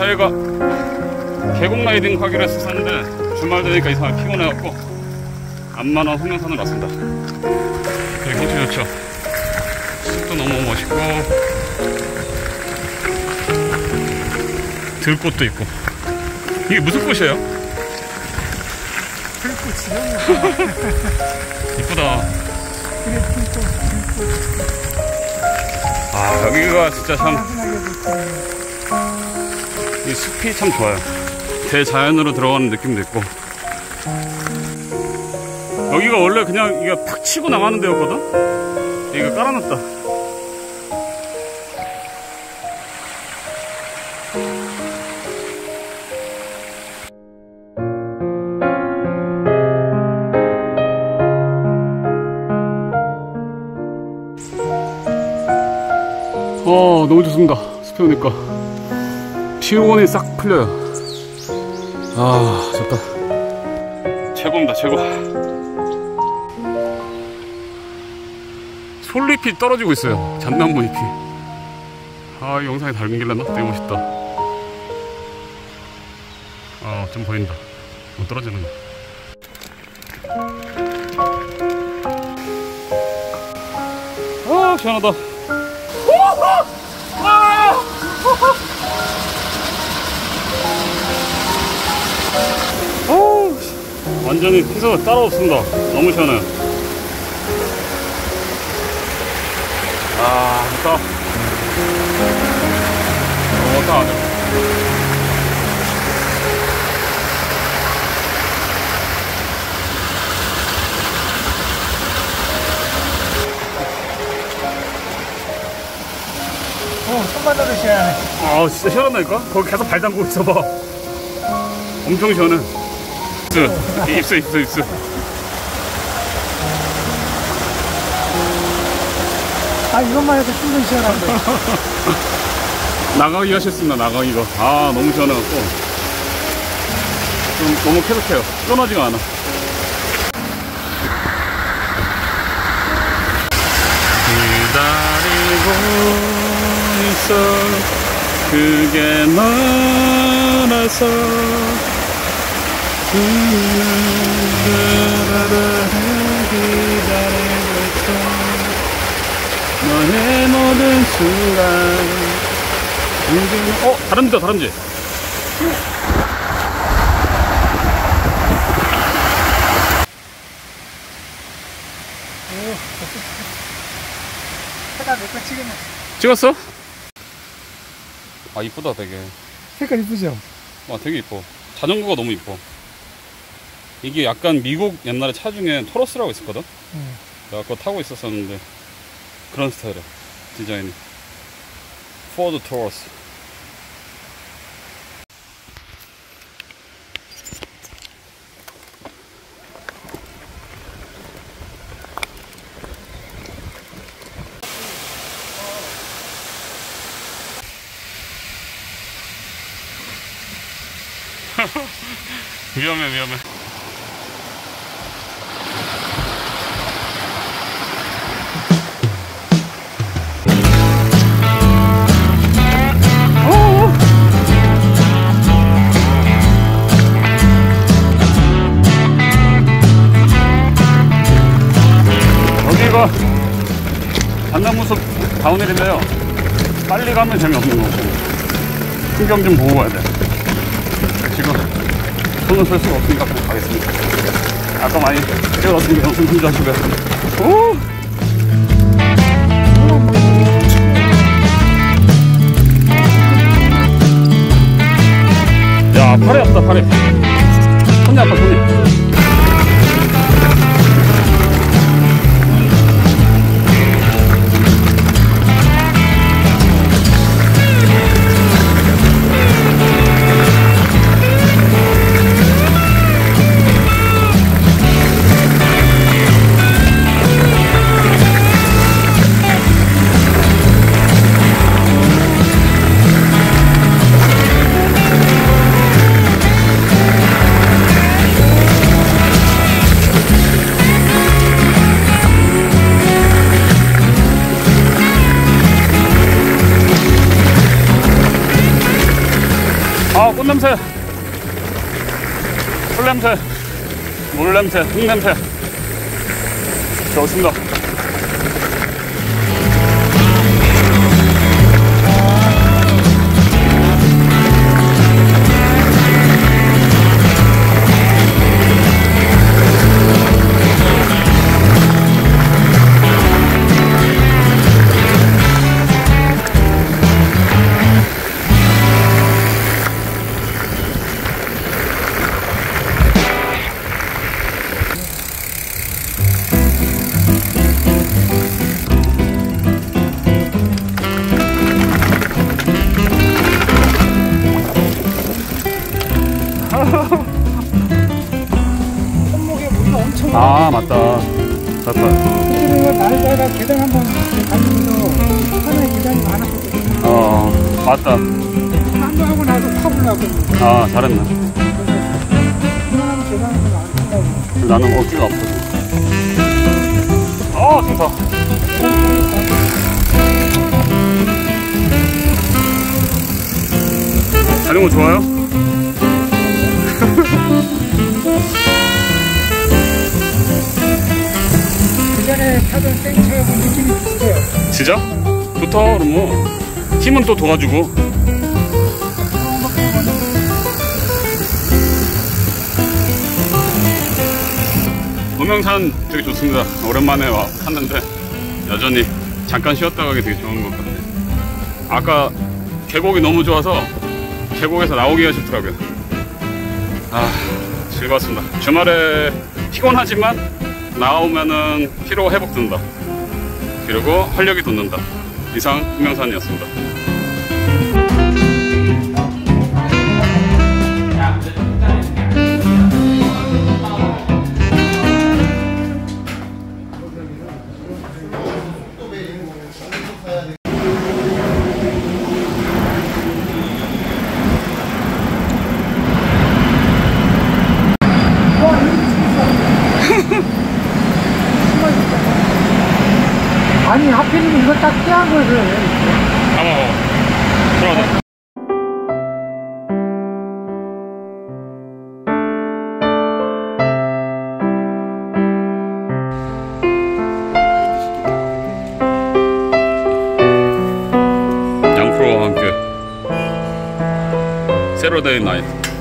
저희가 계곡 라이딩 가기로 했었는데 주말 되니까 이상하게 피곤해갖고 안만원 홍명산으로 왔습니다. 여기 경치 좋죠? 숲도 너무 멋있고 들꽃도 있고. 이게 무슨 꽃이에요? 들꽃이요? 이쁘다. 그래, 들꽃. 아, 여기가 진짜 참, 이 숲이 참 좋아요. 대자연으로 들어가는 느낌도 있고. 여기가 원래 그냥 이게 팍 치고 나가는 데였거든? 이거 깔아놨다. 너무 좋습니다. 숲에 오니까 피곤이 싹 풀려요. 아, 좋다. 최고입니다, 최고. 솔잎이 떨어지고 있어요. 잣나무 잎이. 아, 이 영상에 담길라나? 되게 멋있다. 아, 좀 보인다. 떨어지는 거. 아, 시원하다. 완전히 피서가 따로 없습니다. 너무 시원해요. 아, 좋다. 좋다, 아주. 손만 넣어도 시원하네. 아, 진짜 시원하다니까? 거기 계속 발 담그고 있어봐. 엄청 시원해. 입수. 아, 이것만 해도 충분히 시원한데. 나가기 하셨습니다, 나가기가. 아, 너무 시원해갖고. 좀 너무 쾌적해요. 끊어지가 않아. 기다리고 있어. 그게 너라서. 기다리고 있어. 너의 모든 순간. 다람쥐다, 다람쥐. 색깔 몇 번 찍으면. 찍었어? 아, 이쁘다, 되게. 색깔 이쁘죠? 와, 되게 이뻐. 자전거가 너무 이뻐. 이게 약간 미국 옛날에 차 중에 토러스라고 있었거든? 내가 그거 타고 있었었는데 그런 스타일이야, 디자인이. 포드 토러스. 위험해. 여기가 잣나무숲 다운힐인데요. 빨리 가면 재미없는 거고 풍경 좀 보고 가야 돼. 지금 손을 쓸 수가 없으니까 그냥 가겠습니다. 아까 많이 찍어놨으니까 영상 편집하시고요. 오! 야, 팔이 아프다, 팔이. 손이 아파, 손이. 아, 꽃냄새, 풀냄새, 물냄새, 흙냄새. 좋습니다. 손목에 물이 엄청 아, 맞다. 좋다. 그때는 날다가 계단 한번 다니면서 하나의 계단이 많았거든요. 맞다. 한번 하고 나서 타보려고. 아, 잘했네. 그만하면 계단에서 안 탄다고. 나는 어깨가 아프거든. 좋다. 자전거 좋아요? 그 전에 타던 생차하고 느낌이 비슷해요. 진짜? 좋다. 그럼 뭐 힘은 또 도와주고. 음영산 되게 좋습니다. 오랜만에 탔는데 여전히 잠깐 쉬었다 가기 되게 좋은 것 같아요. 아까 계곡이 너무 좋아서 계곡에서 나오기가 싫더라고요. 아, 즐거웠습니다. 주말에 피곤하지만 나오면은 피로 회복된다. 그리고 활력이 돋는다. 이상 음영산이었습니다. 아니 하필이면 이거 딱 피한 거를 들어가자. 양프로와 함께 세러데이 나이트.